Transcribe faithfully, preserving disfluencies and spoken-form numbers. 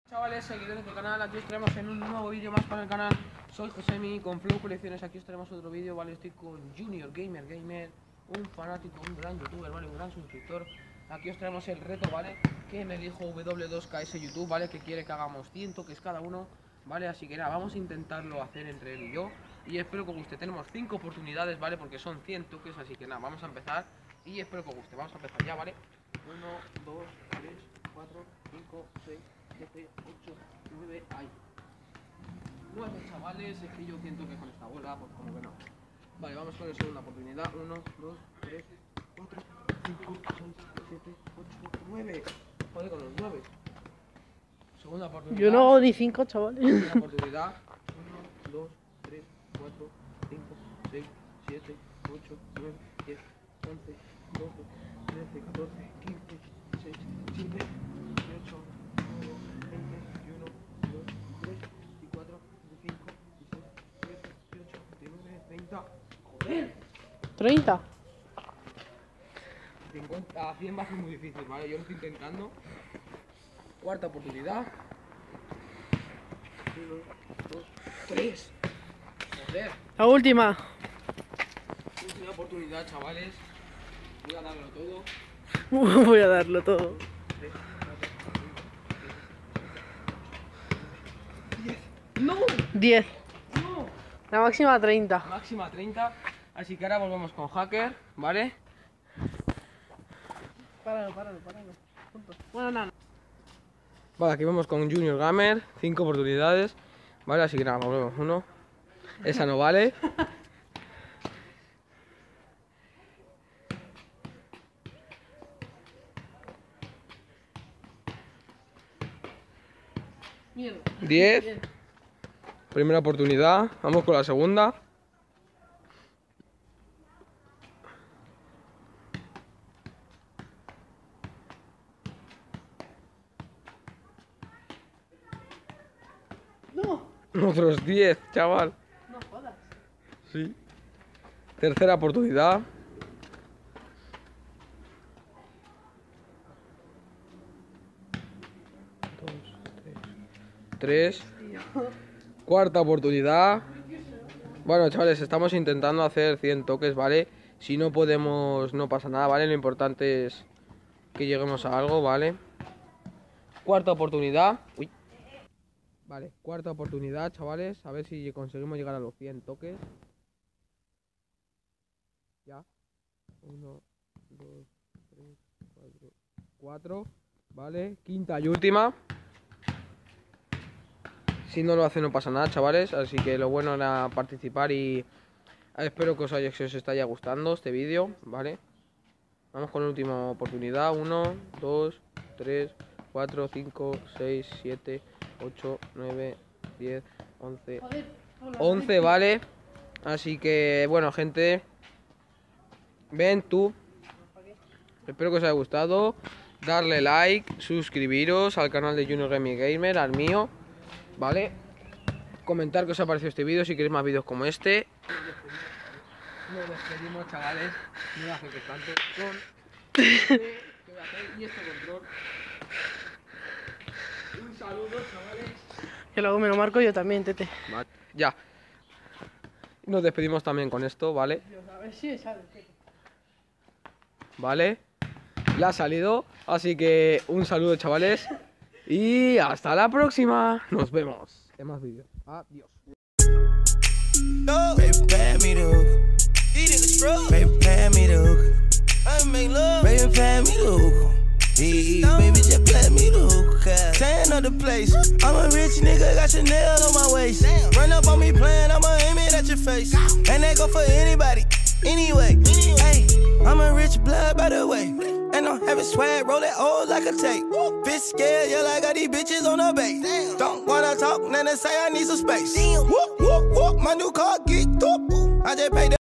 Chavales, seguidores del canal, aquí os traemos en un nuevo vídeo más para el canal. Soy Josemi con Flow Colecciones, aquí os traemos otro vídeo, vale, estoy con Junior Gamer Gamer, un fanático, un gran youtuber, vale, un gran suscriptor. Aquí os traemos el reto, vale, que me dijo W dos K S YouTube, vale, que quiere que hagamos cien toques cada uno, vale, así que nada, vamos a intentarlo hacer entre él y yo. Y espero que os guste, tenemos cinco oportunidades, vale, porque son cien toques, así que nada, vamos a empezar. Y espero que os guste, vamos a empezar ya, vale. uno, dos, tres, cuatro, cinco, seis, siete, ocho, nueve, ahí. nueve, chavales, es que yo siento que con esta bola, pues como que no. Vale, vamos con la segunda oportunidad. uno, dos, tres, cuatro, cinco, seis, siete, ocho, nueve. Joder, con los nueve. Segunda oportunidad. Yo no hago ni cinco, chavales. Segunda oportunidad. uno, dos, tres, cuatro, cinco, seis, siete, ocho, nueve, diez, once, doce, trece, catorce, quince, dieciséis, diecisiete, dieciocho, diecinueve, veinte, veintiuno, veintidós, veintitrés, veinticuatro, veinticinco, veintiséis, diecisiete, dieciocho, diecinueve, treinta. ¡Joder! treinta. cincuenta a cien va a ser muy difícil, ¿vale? Yo lo estoy intentando. Cuarta oportunidad. uno, dos, tres. Joder. La última. Última oportunidad, chavales. Voy a darlo todo. Voy a darlo todo. ¡No! diez. ¡No! La máxima treinta. Máxima treinta. Así que ahora volvemos con Hacker, ¿vale? Páralo, páralo, páralo. Bueno, nada. Vale, aquí vamos con Junior Gamer. cinco oportunidades. Vale, así que nada, volvemos. Uno. Esa no vale. Mierda. diez. Primera oportunidad. Vamos con la segunda. No. Otros diez, chaval. No jodas. Sí. Tercera oportunidad. Dos, tres. Tres. Cuarta oportunidad. Bueno, chavales, estamos intentando hacer cien toques, ¿vale? Si no podemos, no pasa nada, ¿vale? Lo importante es que lleguemos a algo, ¿vale? Cuarta oportunidad. Uy. Vale, cuarta oportunidad, chavales. A ver si conseguimos llegar a los cien toques. Ya. Uno, dos, tres, cuatro, cuatro. Vale, quinta y última. Si no lo hace no pasa nada, chavales. Así que lo bueno era participar y espero que os, haya, que os esté gustando este vídeo, ¿vale? Vamos con la última oportunidad. uno, dos, tres, cuatro, cinco, seis, siete, ocho, nueve, diez, once. once, ¿vale? Así que, bueno, gente. Ven tú. Espero que os haya gustado. Darle like, suscribiros al canal de Junior Gamer, al mío. ¿Vale? Comentar qué os ha parecido este vídeo, si queréis más vídeos como este. Nos despedimos, chavales. No voy a hacer que tanto con este, que voy a hacer y este control. Un saludo, chavales. Que luego me lo marco yo también, tete. Vale, ya. Nos despedimos también con esto, ¿vale? A ver si sale, tete. Vale. Le ha salido. Así que un saludo, chavales. Y hasta la próxima. Nos vemos en más vídeos. Adiós. Baby, just play me look. Tan of the place. I'm a rich nigga, got Chanel on my waist. Run up on me playing, I'ma aim it at your face. And that go for anybody, anyway. Hey, I'm a rich blood, by the way. And I'm having swag, roll it old like a tape. Bitch scared, yeah, like I got these bitches on the base. Don't wanna talk, then they say I need some space. Whoop, whoop, whoop, my new car geeked up. I just paid the